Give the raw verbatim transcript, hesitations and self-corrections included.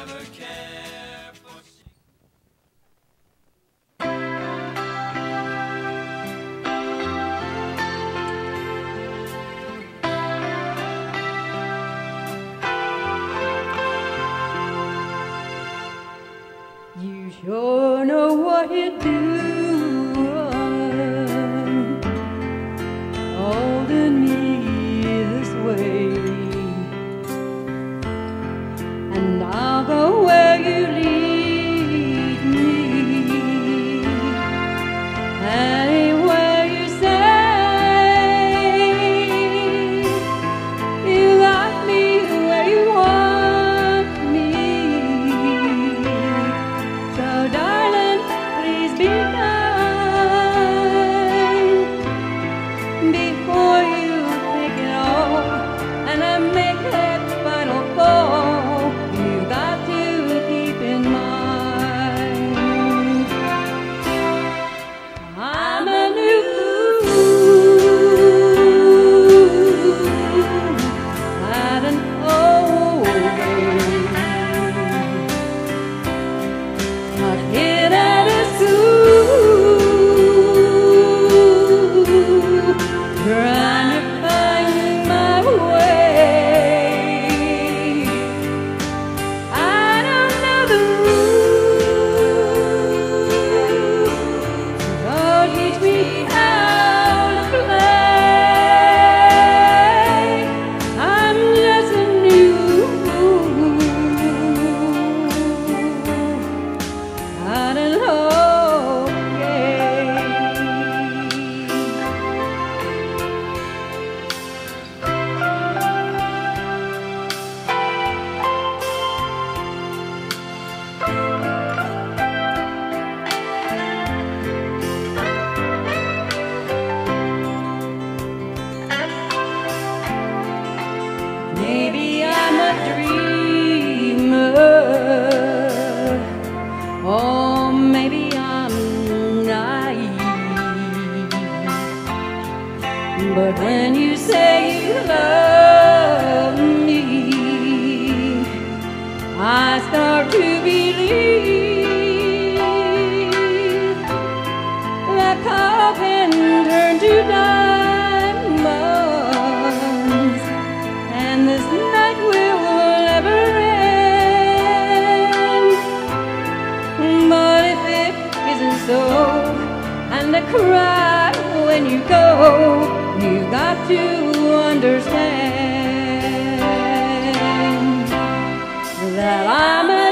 You sure know what you're doing, holding me this way, and I'll go where you lead me, anywhere you say. You got me where you want me. So darling, please be kind before you take it all and I make that final call. You got to keep in mind I'm a new at an old age. Not here at a zoo, trying to find my way. I don't know the rules, so teach me how to play. I'm just a new at an old game. Maybe I'm a dreamer, or maybe I'm naive, but when you say you love me, I start to believe that cow can turn to diamonds, and this night will never end. But if it isn't so, and I cry when you go, you got to understand that I'm a